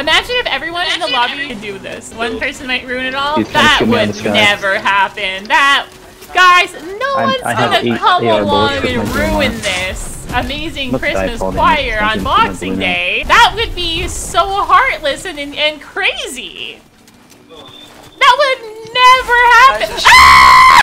Imagine if everyone in the lobby could do this. One person might ruin it all. Dude, That shoot me on the would sky. never happen. That, guys, no one's I have gonna 8 come AR along bullets with and my grandma. ruin this amazing Let's Christmas die, choir Paul, on then. Boxing Day. That would be so heartless and crazy. That would never happen. Ah!